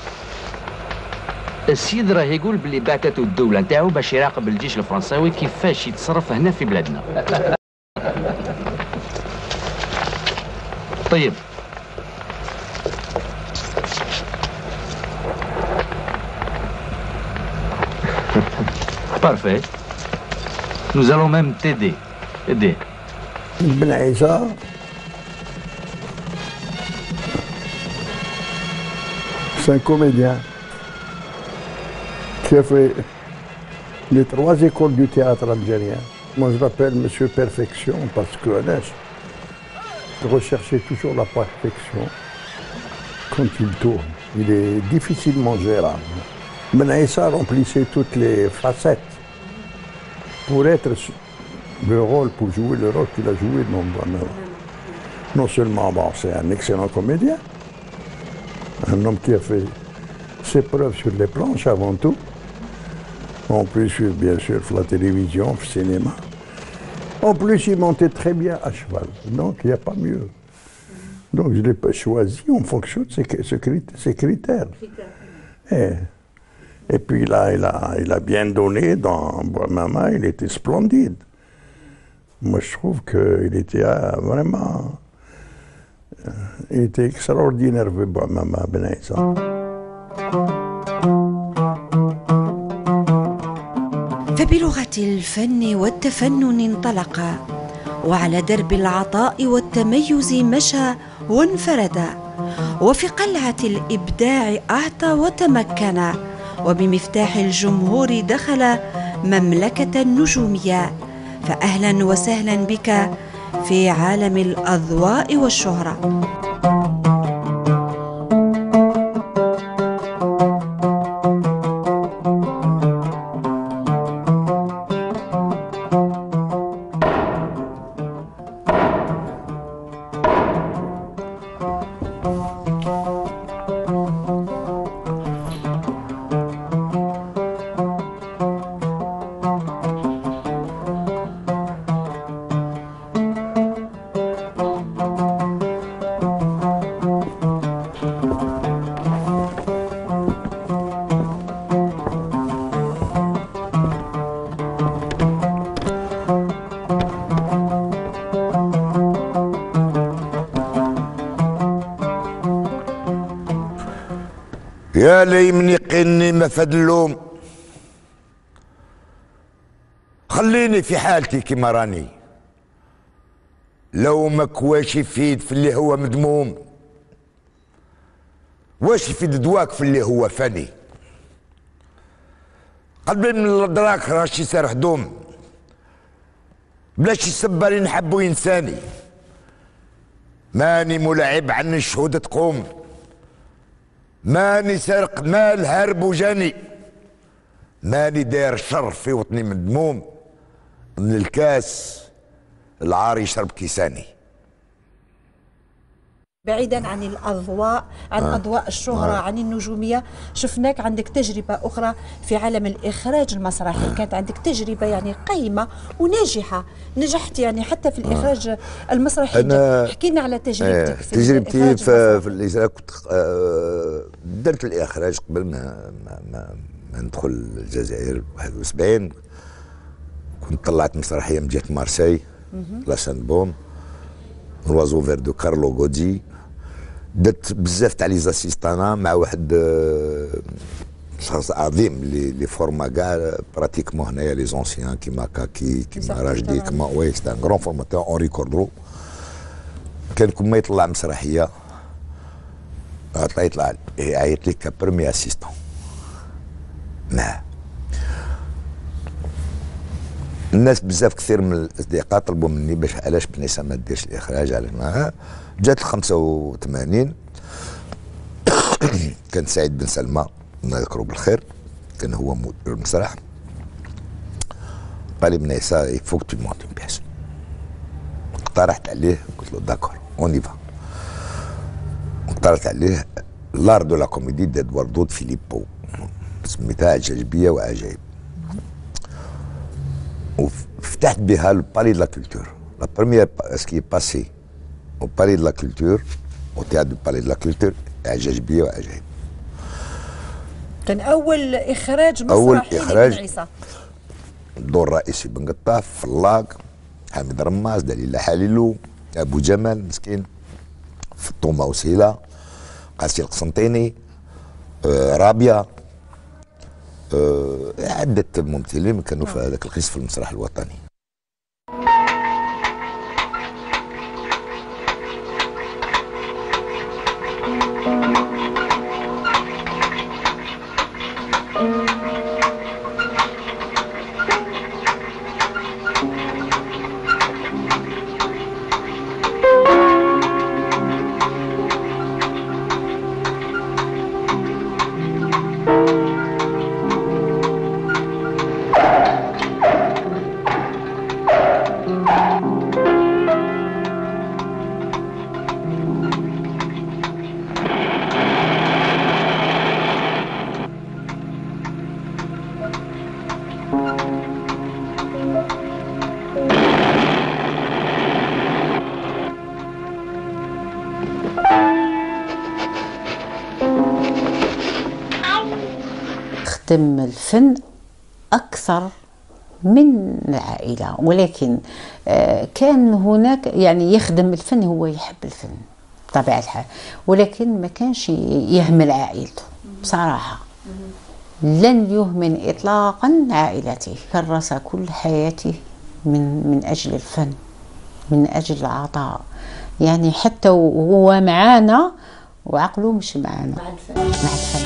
S23: السيد راه يقول باللي بعثته الدولة نتاعو باش يراقب الجيش الفرنساوي كيفاش يتصرف هنا في بلادنا. طيب. Parfait. Nous allons même t'aider. Aider.
S8: Ben Aïssa, c'est un comédien qui a fait les 3 écoles du théâtre algérien. Moi je l'appelle Monsieur Perfection parce que je recherchais toujours la perfection quand il tourne. Il est difficilement gérable. Ben Aïssa remplissait toutes les facettes pour être le rôle, pour jouer le rôle qu'il a joué. Non seulement, bon, c'est un excellent comédien, un homme qui a fait ses preuves sur les planches avant tout. En plus, bien sûr, la télévision, le cinéma. En plus, il montait très bien à cheval, donc il n'y a pas mieux. Donc je ne l'ai pas choisi en fonction de ses critères. Et puis il a bien donné dans Bois Mama, il était splendide. Moi je trouve qu'il était vraiment... Il était extraordinaire, Bois Mama Ben Aïssa.
S11: فبلغة الفن والتفنن انطلق، وعلى درب العطاء والتميز مشى وانفرد، وفي قلعة الإبداع أعطى وتمكن، وبمفتاح الجمهور دخل مملكة النجومية. فأهلا وسهلا بك في عالم الأضواء والشهرة.
S2: يا لي من يقيني ما فاد اللوم، خليني في حالتي كيما راني، لومك واش يفيد في اللي هو مذموم، واش يفيد دواك في اللي هو فاني. قلبي من الادراك راشي سارح دوم، بلاش يسبر نحبو انساني، ماني ملعب عن الشهود تقوم، ماني سارق مال هرب وجاني، ماني داير شر في وطني مذموم، من الكاس العار يشرب كيساني.
S12: بعيدا عن الاضواء، عن اضواء الشهره، عن النجوميه، شفناك عندك تجربه اخرى في عالم الاخراج المسرحي، كانت عندك تجربه يعني قيمه وناجحه، نجحت يعني حتى في الاخراج المسرحي. احكي لنا على تجربتك في
S2: تجربتي في الاخراج. كنت درت الاخراج قبل ما ندخل الجزائر 71. كنت طلعت مسرحيه من جهه مارسي، لا سان-بوم، روازو فير دو كارلو غودي. درت بزاف تاع لي زاسيستانا مع واحد شخص عظيم اللي فورما كاع براتيكمون هنايا لي زونسيان كيما كاكي كيما راجدي كيما وي سي ان غران فورماتور اونري كوردرو. كان كل ما يطلع مسرحيه يطلع يعيط لي كبرمي اسيستون معاه. الناس بزاف كثير من الاصدقاء طلبوا مني باش علاش بنيسه ما ديرش الاخراج، علاش معاها. جات 85 كان سعيد بن سلمى الله يذكره بالخير، كان هو مدير المسرح، قال لي بنيسه يفوك تو مونتي اون بياس. اقترحت عليه قلت له داكور اون يفا. اقترحت عليه لار دو لا كوميدي دادوار فيليبو، سميتها عجاجبيه وعجائب، وفتحت بها البالي دو لا كولتور. لا بروميير سكي باسي au Palais de la Culture, au théâtre du Palais de la Culture, عجاجبية وعجائب.
S12: كان أول إخراج مسرحي لبن عيسى.
S2: الدور الرئيسي بن قطاف، فلاق، حامد رماس، دليلة حليلو، أبو جمال مسكين، فطومة وسيلة، قاسي القسنطيني، رابية، عدة ممثلين كانوا في هذاك القسم في المسرح الوطني.
S6: خدم الفن أكثر من العائلة، ولكن كان هناك يعني يخدم الفن، هو يحب الفن بطبيعة الحال، ولكن ما كانش يهمل عائلته بصراحة. لن يهمل إطلاقا عائلتي. كرس كل حياتي من أجل الفن، من أجل العطاء، يعني حتى وهو معانا وعقله مش معانا مع الفن.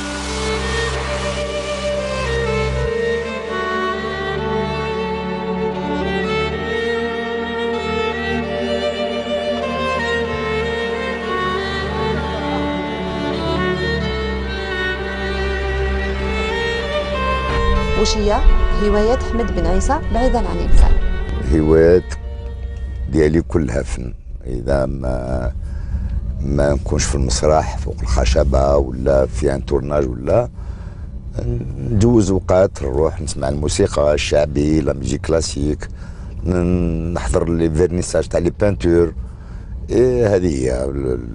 S12: وش هي هوايات حمد بن عيسى بعيدا عن الفن؟
S2: هوايات ديالي كلها فن. اذا ما نكونش في المسرح فوق الخشبه ولا في ان تورناج ولا ندوز اوقات نروح نسمع الموسيقى الشعبي، لا ميوزيك كلاسيك، نحضر لي فيرنيساج تاع لي بانتور. هذه هي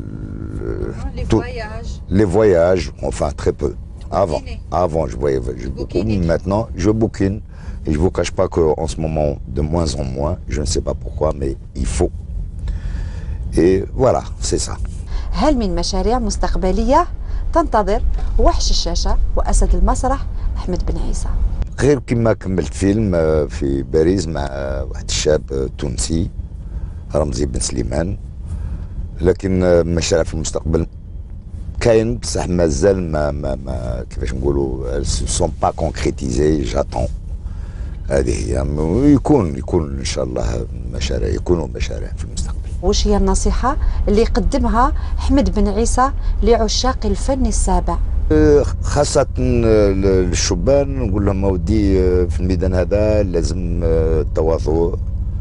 S2: لي فواياج enfin très peu. Avant, je voyageais beaucoup. Maintenant, je bouquine. Et je ne vous cache pas qu'en ce moment, de moins en moins, je ne sais pas pourquoi, mais il faut. Et voilà, c'est ça.
S12: هل من مشاريع مستقبلية تنتظر وحش الشاشة وأسد المسرح أحمد بن عيسى؟
S2: غير كما كملت فيلم في باريس مع واحد الشاب تونسي رمزي بن سليمان، لكن مشاريع في المستقبل كاين بصح مازال ما كيفاش نقولوا سون با كونكريتيزي. جاتون. هذه هي. يكون ان شاء الله مشاريع، يكونوا مشاريع في المستقبل.
S12: وش هي النصيحة اللي يقدمها حمد بن عيسى لعشاق الفن السابع؟
S2: خاصة للشبان نقول لهم اودي في الميدان هذا لازم التواضع،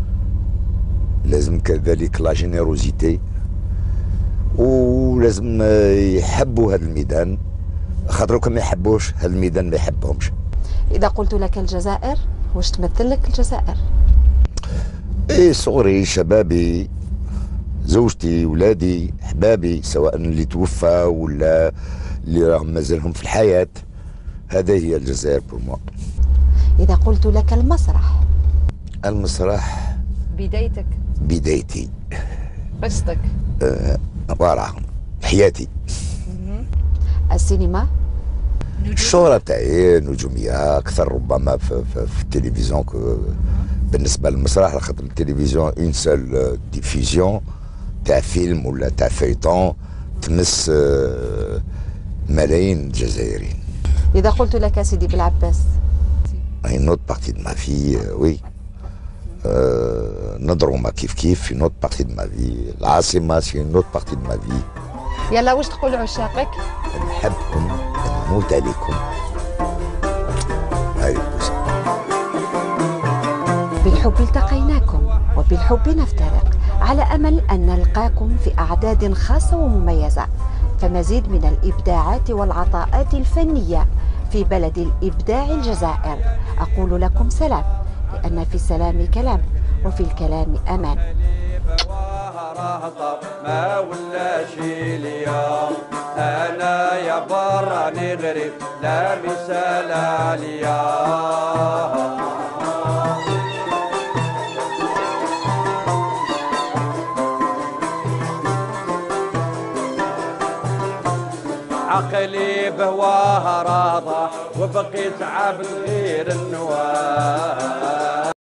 S2: لازم كذلك لا جينيروزيتي، ولازم يحبوا هذا الميدان، خاطر كما ما يحبوش هذا الميدان ما يحبهمش.
S12: إذا قلت لك الجزائر واش تمثل لك الجزائر؟
S2: صغري، شبابي، زوجتي، ولادي، احبابي، سواء اللي توفى ولا اللي راهم مازالهم في الحياة. هذا هي الجزائر بور موا.
S12: إذا قلت لك المسرح؟
S2: المسرح
S12: بدايتي
S9: قصتك
S2: فوالا حياتي.
S12: السينما؟
S2: الشهرة تاعي نجومية أكثر ربما في التلفزيون بالنسبة للمسرح، خاطر التلفزيون اون سول ديفيزيون تاع فيلم ولا تاع فيتون تمس ملايين الجزائريين.
S12: إذا قلت لك سيدي بالعباس؟
S2: une autre partie de ma vie, oui. نضرهما كيف une autre partie de ma vie. العاصمة c'est une autre partie de ma vie.
S12: يلا واش تقول لعشاقك؟
S2: نحبكم، نموت عليكم. هاي بوسة.
S12: بالحب التقيناكم وبالحب نفترق، على أمل أن نلقاكم في أعداد خاصة ومميزة، فمزيد من الإبداعات والعطاءات الفنية في بلد الإبداع الجزائر. أقول لكم سلام، لأن في السلام كلام وفي الكلام أمان.
S15: ما ولا شي ليا انا يا براني غريب لا مثال عليا. عقلي بهواه راضى وبقيت عبد غير النواه.